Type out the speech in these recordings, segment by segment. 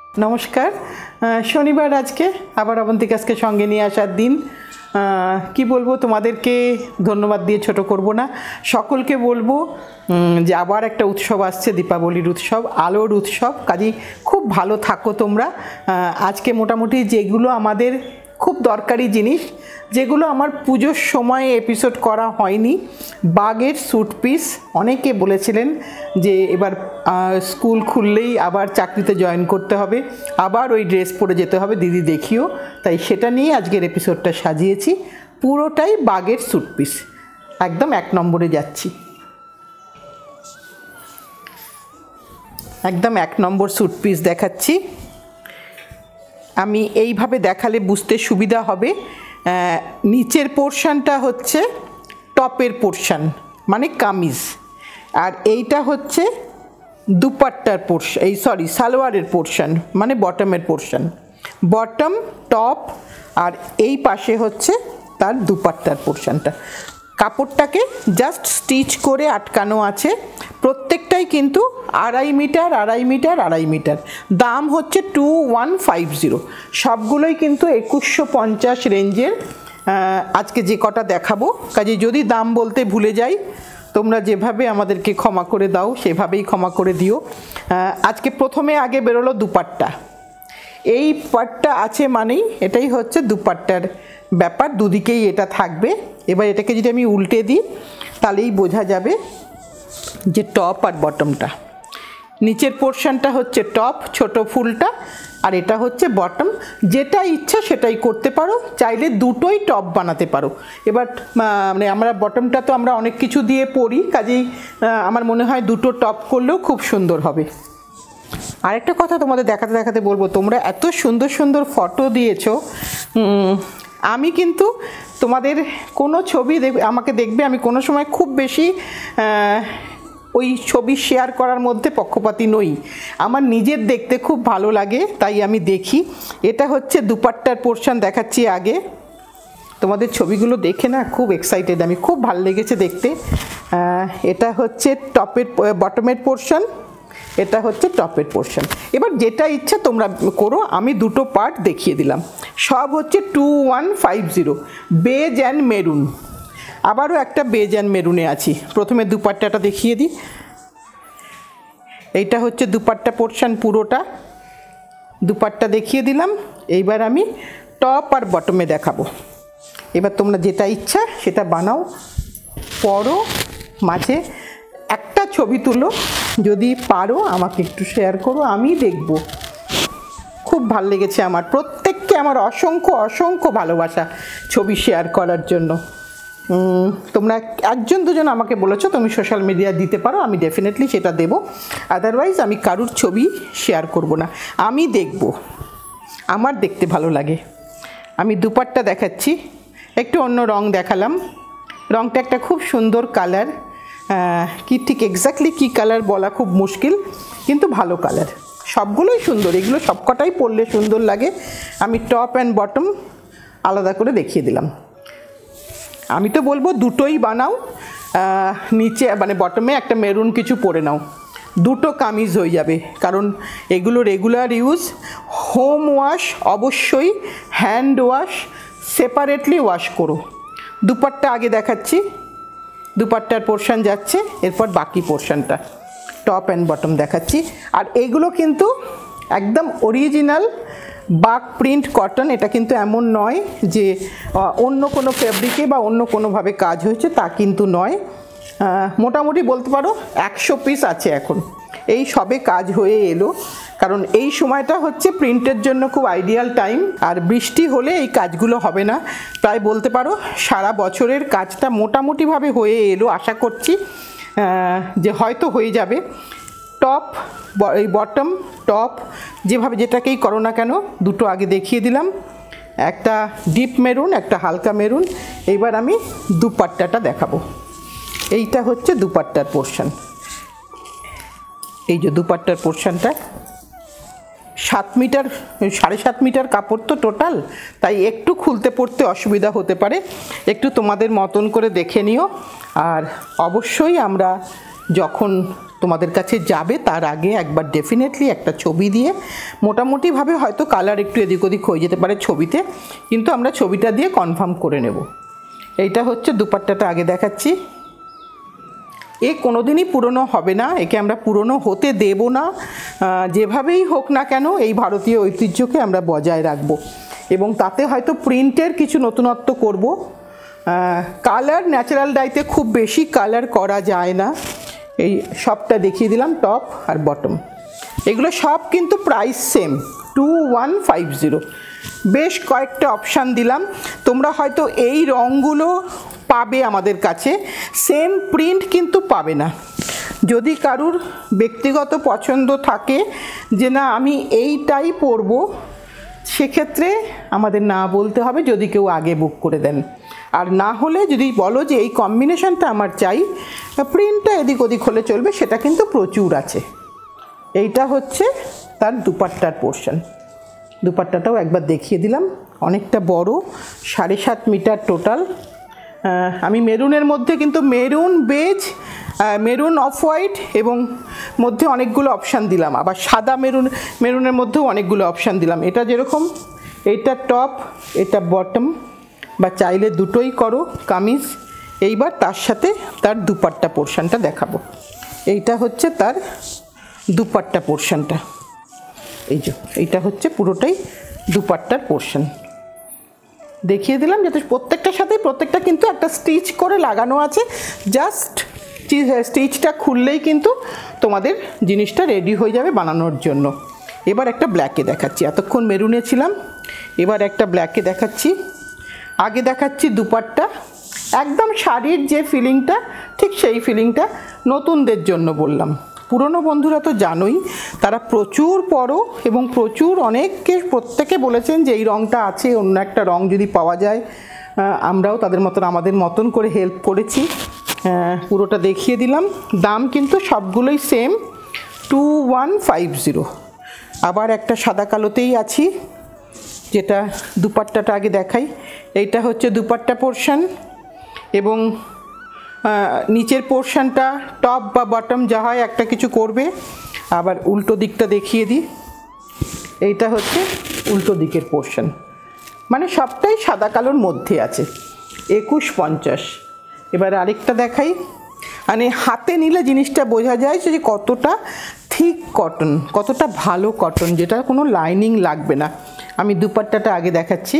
নমস্কার। শনিবার আজকে আবার অবন্তিকা আজকে সঙ্গে নিয়ে আসার দিন। কি বলবো, তোমাদেরকে ধন্যবাদ দিয়ে ছোট করব না। সকলকে বলবো যে আবার একটা উৎসব আসছে, দীপাবলির উৎসব, আলোর উৎসব। কাজেই খুব ভালো থাকো তোমরা। আজকে মোটামুটি যেগুলো আমাদের খুব দরকারি জিনিস, যেগুলো আমার পুজোর সময় এপিসোড করা হয়নি, বাঘের স্যুট পিস। অনেকে বলেছিলেন যে এবার স্কুল খুললেই আবার চাকরিতে জয়েন করতে হবে, আবার ওই ড্রেস পরে যেতে হবে, দিদি দেখিও। তাই সেটা নিয়ে আজকের এপিসোডটা সাজিয়েছি। পুরোটাই বাঘের স্যুট পিস, একদম 1 নম্বরে যাচ্ছি। একদম 1 নম্বর স্যুট পিস দেখাচ্ছি। আমি এইভাবে দেখালে বুঝতে সুবিধা হবে। নিচের পোর্শনটা হচ্ছে টপের পোর্শন, মানে কামিজ, আর এইটা হচ্ছে দুপাট্টার পোর্শন, সালোয়ারের পোর্শন, মানে বটমের পোর্শন। বটম, টপ, আর এই পাশে হচ্ছে তার দুপাট্টার পোর্শনটা। কাপড়টাকে জাস্ট স্টিচ করে আটকানো আছে। প্রত্যেকটাই কিন্তু 2.5 মিটার, 2.5 মিটার, 2.5 মিটার। দাম হচ্ছে 2150। সবগুলোই কিন্তু 2150 রেঞ্জের। আজকে যে কটা দেখাবো, কাজে যদি দাম বলতে ভুলে যাই, তোমরা যেভাবে আমাদেরকে ক্ষমা করে দাও সেভাবেই ক্ষমা করে দিও। আজকে প্রথমে আগে বেরোলো দুপাট্টা। এই পাটটা আছে মানেই এটাই হচ্ছে দুপাট্টার ব্যাপার, দুদিকেই এটা থাকবে। এবার এটাকে যদি আমি উল্টে দিই তাহলেই বোঝা যাবে যে টপ আর বটমটা। নিচের পোর্শনটা হচ্ছে টপ, ছোট ফুলটা, আর এটা হচ্ছে বটম। যেটা ইচ্ছা সেটাই করতে পারো, চাইলে দুটোই টপ বানাতে পারো। এবার মানে আমরা বটমটা তো আমরা অনেক কিছু দিয়ে পরি, কাজেই আমার মনে হয় দুটো টপ করলেও খুব সুন্দর হবে। আরেকটা কথা তোমাদের দেখাতে দেখাতে বলবো, তোমরা এত সুন্দর সুন্দর ফটো দিয়েছো। আমি কিন্তু তোমাদের কোনো ছবি আমাকে দেখবে, আমি কোনো সময় খুব বেশি ওই ছবি শেয়ার করার মধ্যে পক্ষপাতী নই। আমার নিজের দেখতে খুব ভালো লাগে, তাই আমি দেখি। এটা হচ্ছে দুপাট্টার পোর্শন দেখাচ্ছি আগে। তোমাদের ছবিগুলো দেখে না খুব এক্সাইটেড আমি, খুব ভালো লেগেছে দেখতে। এটা হচ্ছে বটমের পোর্শন, এটা হচ্ছে টপের পোর্শন। এবার যেটা ইচ্ছা তোমরা করো, আমি দুটো পার্ট দেখিয়ে দিলাম। সব হচ্ছে 2150। বেজ অ্যান্ড মেরুন, আবারও একটা বেজ অ্যান্ড মেরুনে আছি। প্রথমে দুপাট্টাটা দেখিয়ে দিই। এইটা হচ্ছে দুপাট্টা পোর্শন, পুরোটা দুপাট্টা দেখিয়ে দিলাম। এইবার আমি টপ আর বটমে দেখাবো। এবার তোমরা যেটা ইচ্ছা সেটা বানাও, পরো, মাঝে একটা ছবি তুলো, যদি পারো আমাকে একটু শেয়ার করো, আমি দেখব। খুব ভালো লেগেছে আমার। প্রত্যেককে আমার অসংখ্য অসংখ্য ভালোবাসা ছবি শেয়ার করার জন্য। তোমরা 1-2জন আমাকে বলেছো তুমি সোশ্যাল মিডিয়া দিতে পারো, আমি ডেফিনেটলি সেটা দেবো। আদারওয়াইজ আমি কারুর ছবি শেয়ার করব না, আমি দেখব, আমার দেখতে ভালো লাগে। আমি দুপাট্টা দেখাচ্ছি, একটু অন্য রং দেখালাম। রংটা একটা খুব সুন্দর কালার, কি ঠিক এক্স্যাক্টলি কী কালার বলা খুব মুশকিল, কিন্তু ভালো কালার। সবগুলোই সুন্দর, এগুলো সবকটাই পরলে সুন্দর লাগে। আমি টপ অ্যান্ড বটম আলাদা করে দেখিয়ে দিলাম। আমি তো বলবো দুটোই বানাও, নিচে মানে বটমে একটা মেরুন কিছু পরে নাও, দুটো কামিজ হয়ে যাবে। কারণ এগুলো রেগুলার ইউজ। হোম ওয়াশ অবশ্যই, হ্যান্ড ওয়াশ সেপারেটলি ওয়াশ করো। দুপাট্টা আগে দেখাচ্ছি, দুপাট্টার পোর্শন যাচ্ছে, এরপর বাকি পোর্শনটা টপ অ্যান্ড বটম দেখাচ্ছি। আর এইগুলো কিন্তু একদম অরিজিনাল বাঘ প্রিন্ট কটন। এটা কিন্তু এমন নয় যে অন্য কোনো ফ্যাব্রিকে বা অন্য কোনোভাবে কাজ হয়েছে, তা কিন্তু নয়। মোটামুটি বলতে পারো 100 পিস আছে এখন, এই সবে কাজ হয়ে এলো। কারণ এই সময়টা হচ্ছে প্রিন্টের জন্য খুব আইডিয়াল টাইম, আর বৃষ্টি হলে এই কাজগুলো হবে না। প্রায় বলতে পারো সারা বছরের কাজটা মোটামুটিভাবে হয়ে এলো, আশা করছি যে হয়তো হয়ে যাবে। টপ, এই বটম, টপ যেভাবে যেটাকেই করো না কেন, দুটো আগে দেখিয়ে দিলাম, একটা ডিপ মেরুন, একটা হালকা মেরুন। এইবার আমি দুপাট্টাটা দেখাবো। এইটা হচ্ছে দুপাট্টার পোর্শন। এই যে দুপাট্টার পোর্শনটা 7 মিটার, 7.5 মিটার কাপড় তো টোটাল, তাই একটু খুলতে পড়তে অসুবিধা হতে পারে, একটু তোমাদের মতন করে দেখে নিও। আর অবশ্যই আমরা যখন তোমাদের কাছে যাবে তার আগে একবার ডেফিনেটলি একটা ছবি দিয়ে মোটামুটিভাবে হয়তো কালার একটু এদিক ওদিক হয়ে যেতে পারে ছবিতে, কিন্তু আমরা ছবিটা দিয়ে কনফার্ম করে নেব। এইটা হচ্ছে দুপাট্টাটা আগে দেখাচ্ছি। এ কোনো দিনই পুরনো হবে না, একে আমরা পুরনো হতে দেব না। যেভাবেই হোক না কেন এই ভারতীয় ঐতিহ্যকে আমরা বজায় রাখব এবং তাতে হয়তো প্রিন্টের কিছু নতুনত্ব করব। কালার ন্যাচারাল ডাইতে খুব বেশি কালার করা যায় না। এই সবটা দেখিয়ে দিলাম, টপ আর বটম। এগুলো সব কিন্তু প্রাইস সেম 2150। বেশ কয়েকটা অপশান দিলাম, তোমরা হয়তো এই রঙগুলো পাবে আমাদের কাছে, সেম প্রিন্ট কিন্তু পাবে না। যদি কারুর ব্যক্তিগত পছন্দ থাকে যে না আমি এইটাই পরবো, সেক্ষেত্রে আমাদের না বলতে হবে যদি কেউ আগে বুক করে দেন। আর না হলে যদি বলো যে এই কম্বিনেশনটা আমার চাই, প্রিন্টটা এদিক ওদিক হলে চলবে, সেটা কিন্তু প্রচুর আছে। এইটা হচ্ছে তার দুপাট্টার পোর্শন। দুপাট্টাটাও একবার দেখিয়ে দিলাম, অনেকটা বড়, 7.5 মিটার টোটাল। আমি মেরুনের মধ্যে কিন্তু maroon, beige, maroon off white এবং মধ্যে অনেকগুলো অপশান দিলাম, আবার সাদা মেরুনের মধ্যেও অনেকগুলো অপশান দিলাম। এটা যেরকম এইটা টপ, এটা বটম, বা চাইলে দুটোই করো কামিজ। এইবার তার সাথে তার দুপাট্টা পোর্শনটা দেখাবো। এইটা হচ্ছে তার দুপাট্টা পোর্শনটা, এই যে এইটা হচ্ছে পুরোটাই দুপাট্টার পোর্শন দেখিয়ে দিলাম, যাতে প্রত্যেকটার সাথে প্রত্যেকটা কিন্তু একটা স্টিচ করে লাগানো আছে। জাস্ট স্টিচটা খুললেই কিন্তু তোমাদের জিনিসটা রেডি হয়ে যাবে বানানোর জন্য। এবার একটা ব্ল্যাকে দেখাচ্ছি, এতক্ষণ মেরুনে ছিলাম, এবার একটা ব্ল্যাকে দেখাচ্ছি। আগে দেখাচ্ছি দুপাট্টা, একদম শাড়ির যে ফিলিংটা ঠিক সেই ফিলিংটা নতুনদের জন্য বললাম। পুরনো বন্ধুরা তো জানোই, তারা প্রচুর পরো এবং প্রচুর প্রত্যেকে বলেছেন যে এই রঙটা আছে, অন্য একটা রঙ যদি পাওয়া যায়। আমরাও তাদের মতন আমাদের মতন করে হেল্প করেছি। পুরোটা দেখিয়ে দিলাম। দাম কিন্তু সবগুলোই সেম 2150। আবার একটা সাদা কালোতেই আছি, যেটা দুপাট্টাটা আগে দেখাই। এইটা হচ্ছে দুপাট্টা পোর্শন এবং নিচের পোর্শনটা টপ বা বটম যা হয় একটা কিছু করবে। আবার উল্টো দিকটা দেখিয়ে দিই, এইটা হচ্ছে উল্টো দিকের পোর্শন, মানে সবটাই সাদা কালোর মধ্যে আছে। 2150। এবার আরেকটা দেখাই, মানে হাতে নিলে জিনিসটা বোঝা যায় যে কতটা থিক কটন, কতটা ভালো কটন, যেটা কোনো লাইনিং লাগবে না। আমি দুপাট্টাটা আগে দেখাচ্ছি,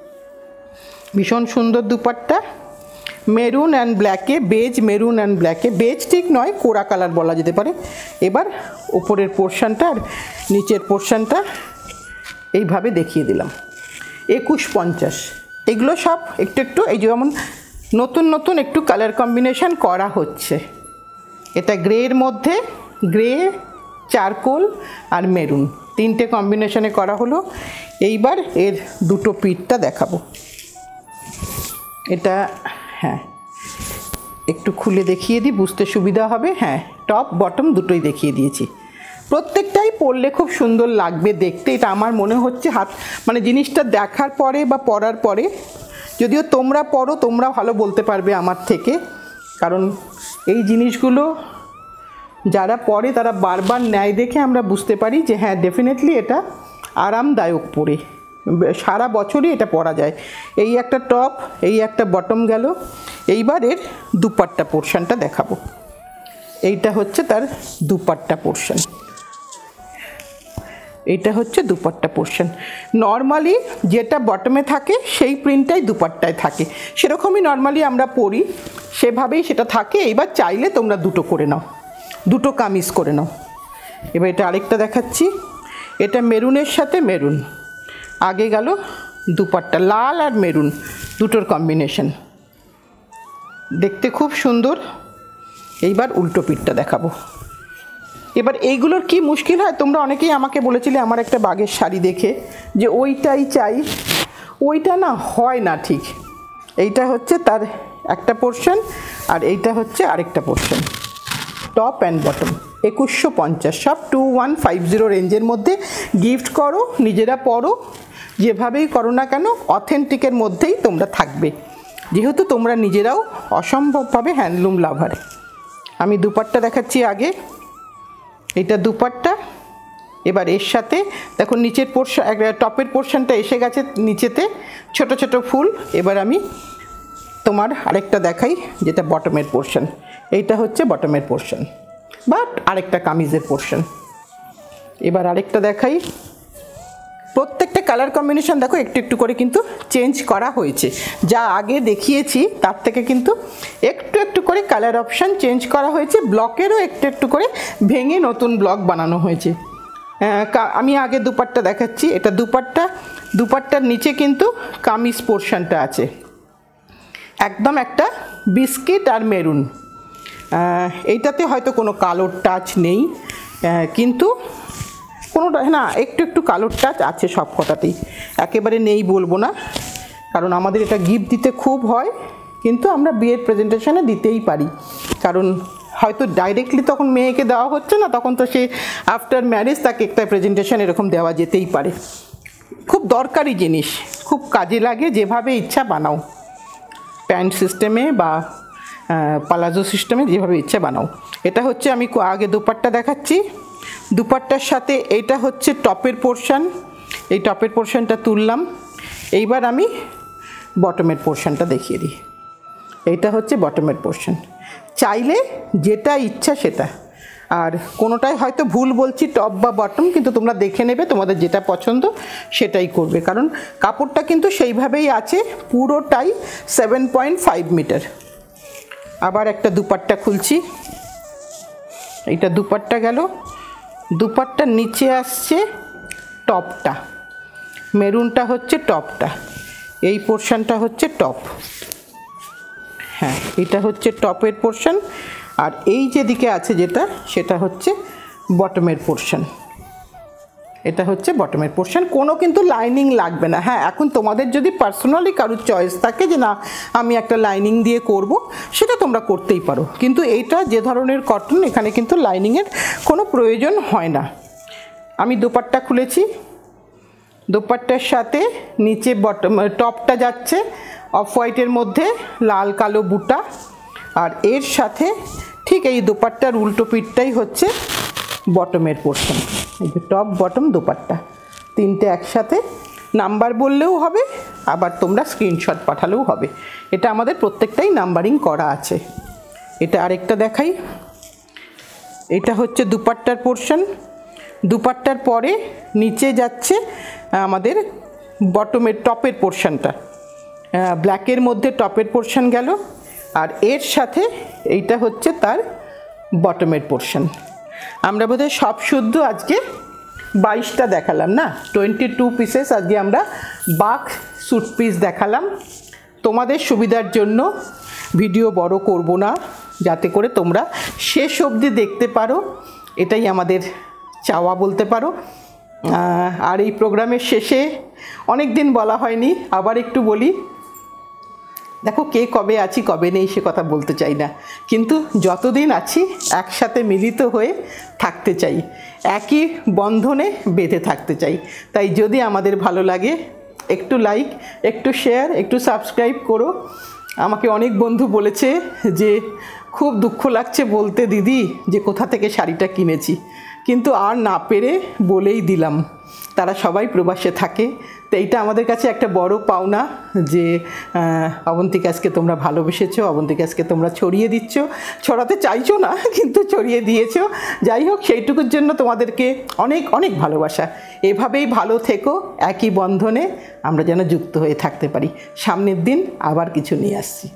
ভীষণ সুন্দর দুপাট্টা, মেরুন অ্যান্ড ব্ল্যাকে, বেজ মেরুন অ্যান্ড ব্ল্যাকে, বেজ ঠিক নয়, কোরা কালার বলা যেতে পারে। এবার উপরের পোর্শনটা আর নিচের পোর্শনটা এইভাবে দেখিয়ে দিলাম। 2150। এগুলো সব একটু একটু এই যেমন নতুন নতুন একটু কালার কম্বিনেশন করা হচ্ছে। এটা গ্রের মধ্যে, গ্রে, চারকোল আর মেরুন, তিনটে কম্বিনেশনে করা হলো। এইবার এর দুটো পিঠটা দেখাবো। এটা হ্যাঁ একটু খুলে দেখিয়ে দিই, বুঝতে সুবিধা হবে। হ্যাঁ, টপ বটম দুটোই দেখিয়ে দিয়েছি। প্রত্যেকটাই পরলে খুব সুন্দর লাগবে দেখতে, এটা আমার মনে হচ্ছে। মানে জিনিসটা দেখার পরে বা পরার পরে, যদিও তোমরা পরো তোমরা ভালো বলতে পারবে আমার থেকে, কারণ এই জিনিসগুলো যারা পরে তারা বারবার নেয় দেখে আমরা বুঝতে পারি যে হ্যাঁ ডেফিনেটলি এটা আরামদায়ক পরে, সারা বছরই এটা পরা যায়। এই একটা টপ, এই একটা বটম গেল। এইবার এর দুপাট্টা পোর্শনটা দেখাবো। এইটা হচ্ছে তার দুপাট্টা পোর্শন, এইটা হচ্ছে দুপাট্টা পোর্শন। নর্মালি যেটা বটমে থাকে সেই প্রিন্টটাই দুপাট্টায় থাকে, সেরকমই নর্মালি আমরা পরি, সেভাবেই সেটা থাকে। এইবার চাইলে তোমরা দুটো করে নাও, দুটো কামিজ করে নাও। এবার এটা আরেকটা দেখাচ্ছি, এটা মেরুনের সাথে মেরুন, আগে গেল দুপাট্টা, লাল আর মেরুন দুটোর কম্বিনেশন, দেখতে খুব সুন্দর। এইবার উল্টো পিঠটা দেখাবো। এবার এইগুলোর কি মুশকিল হয়, তোমরা অনেকেই আমাকে বলেছিলে আমার একটা বাগের শাড়ি দেখে যে ওইটাই চাই, ওইটা না হয় না ঠিক। এইটা হচ্ছে তার একটা পোর্শন আর এইটা হচ্ছে আরেকটা পোর্শন, টপ অ্যান্ড বটম। 2150, সব 2150 রেঞ্জের মধ্যে। গিফট করো, নিজেরা পরো, যেভাবেই করো না কেন অথেন্টিকের মধ্যেই তোমরা থাকবে, যেহেতু তোমরা নিজেরাও অসম্ভবভাবে হ্যান্ডলুম লাভার। আমি দুপাট্টা দেখাচ্ছি আগে। এটা দুপাট্টা। এবার এর সাথে দেখো নিচের পোর্শন, টপের পোর্শনটা এসে গেছে নিচেতে, ছোট ছোট ফুল। এবার আমি তোমার আরেকটা দেখাই, যেটা বটমের পোর্শন। এইটা হচ্ছে বটমের পোর্শন বা আরেকটা কামিজের পোর্শন। এবার আরেকটা দেখাই। প্রত্যেকটা কালার কম্বিনেশন দেখো একটু একটু করে কিন্তু চেঞ্জ করা হয়েছে, যা আগে দেখিয়েছি তার থেকে কিন্তু একটু একটু করে কালার অপশান চেঞ্জ করা হয়েছে। ব্লকেরও একটু একটু করে ভেঙে নতুন ব্লক বানানো হয়েছে। আমি আগে দুপাট্টা দেখাচ্ছি। এটা দুপাট্টা, দুপাট্টার নিচে কিন্তু কামিজ পোর্শনটা আছে, একদম একটা বিস্কিট আর মেরুন। এইটাতে হয়তো কোনো কালোর টাচ নেই, কিন্তু কোনোটা না একটু একটু কালোর টাচ আছে সব কটাতেই, একেবারে নেই বলবো না, কারণ আমাদের এটা গিফট দিতে খুব হয়, কিন্তু আমরা বিয়ের প্রেজেন্টেশনে দিতেই পারি, কারণ হয়তো ডাইরেক্টলি তখন মেয়েকে দেওয়া হচ্ছে না, তখন তো সে আফটার ম্যারেজ তাকে একটা প্রেজেন্টেশন এরকম দেওয়া যেতেই পারে। খুব দরকারি জিনিস, খুব কাজে লাগে, যেভাবে ইচ্ছা বানাও, প্যান্ট সিস্টেমে বা পালাজো সিস্টেমে যেভাবে ইচ্ছা বানাও। এটা হচ্ছে আমি আগে দুপাট্টা দেখাচ্ছি। দুপাট্টার সাথে এইটা হচ্ছে টপের পোর্শন, এই টপের পোর্শনটা তুললাম। এইবার আমি বটমের পোর্শনটা দেখিয়ে দিই। এইটা হচ্ছে বটমের পোর্শন। চাইলে যেটা ইচ্ছা সেটা, আর কোনোটাই হয়তো ভুল বলছি টপ বা বটম, কিন্তু তোমরা দেখে নেবে, তোমাদের যেটা পছন্দ সেটাই করবে, কারণ কাপড়টা কিন্তু সেইভাবেই আছে, পুরোটাই 7.5 মিটার। আবার একটা দুপাট্টা খুলছি। এইটা দুপাট্টা গেল। দুপাট্টার নিচে আসছে টপটা, মেরুনটা হচ্ছে টপটা, এই পোর্শনটা হচ্ছে টপ। হ্যাঁ, এটা হচ্ছে টপের পোর্শন, আর এই যেদিকে আছে যেটা, সেটা হচ্ছে বটমের পোর্শন। এটা হচ্ছে বটমের পোর্শন। কোনো কিন্তু লাইনিং লাগবে না। হ্যাঁ, এখন তোমাদের যদি পার্সোনালি কারোর চয়েস থাকে যে না আমি একটা লাইনিং দিয়ে করব, সেটা তোমরা করতেই পারো, কিন্তু এইটা যে ধরনের কটন, এখানে কিন্তু লাইনিংয়ের কোনো প্রয়োজন হয় না। আমি দুপাট্টা খুলেছি। দুপাট্টার সাথে নিচে বটম টপটা যাচ্ছে অফ হোয়াইটের মধ্যে লাল কালো বুটা, আর এর সাথে ঠিক এই দুপাট্টার উল্টো পিঠটাই হচ্ছে বটমের পোর্শন। এই যে টপ বটম দুপাট্টা তিনটে একসাথে, নাম্বার বললেও হবে, আবার তোমরা স্ক্রিনশট পাঠালেও হবে। এটা আমাদের প্রত্যেকটাই নাম্বারিং করা আছে। এটা আরেকটা দেখাই। এটা হচ্ছে দুপাট্টার পোর্শন। দুপাট্টার পরে নিচে যাচ্ছে আমাদের বটমের টপের পোর্শনটা, ব্ল্যাকের মধ্যে টপের পোর্শন গেল, আর এর সাথে এইটা হচ্ছে তার বটমের পোর্শন। আমরা বোধহয় সব শুদ্ধ আজকে 22টা দেখালাম না, 22 পিসেস আজকে আমরা বাক স্যুট পিস দেখালাম। তোমাদের সুবিধার জন্য ভিডিও বড় করব না, যাতে করে তোমরা শেষ অবধি দেখতে পারো, এটাই আমাদের চাওয়া বলতে পারো। আর এই প্রোগ্রামের শেষে অনেক দিন বলা হয়নি, আবার একটু বলি। দেখো, কে কবে আছি কবে নেই সে কথা বলতে চাই না, কিন্তু যতদিন আছি একসাথে মিলিত হয়ে থাকতে চাই, একই বন্ধনে বেঁধে থাকতে চাই। তাই যদি আমাদের ভালো লাগে একটু লাইক, একটু শেয়ার, একটু সাবস্ক্রাইব করো। আমাকে অনেক বন্ধু বলেছে যে খুব দুঃখ লাগছে বলতে দিদি যে কোথা থেকে শাড়িটা কিনেছি, কিন্তু আর না পেরে বলেই দিলাম। তারা সবাই প্রবাসে থাকে, তো এইটা আমাদের কাছে একটা বড় পাওনা যে অবন্তিকাজকে তোমরা ভালোবেসেছো, অবন্তিকাজকে তোমরা ছড়িয়ে দিচ্ছ, ছড়াতে চাইছো না কিন্তু ছড়িয়ে দিয়েছো। যাই হোক, সেইটুকুর জন্য তোমাদেরকে অনেক অনেক ভালোবাসা। এভাবেই ভালো থেকো, একই বন্ধনে আমরা যেন যুক্ত হয়ে থাকতে পারি। সামনের দিন আবার কিছু নিয়ে আসছি।